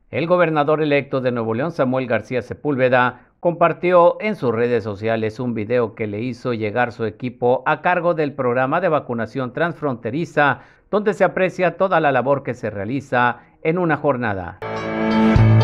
El gobernador electo de Nuevo León, Samuel García Sepúlveda, compartió en sus redes sociales un video que le hizo llegar su equipo a cargo del programa de vacunación transfronteriza, donde se aprecia toda la labor que se realiza en una jornada.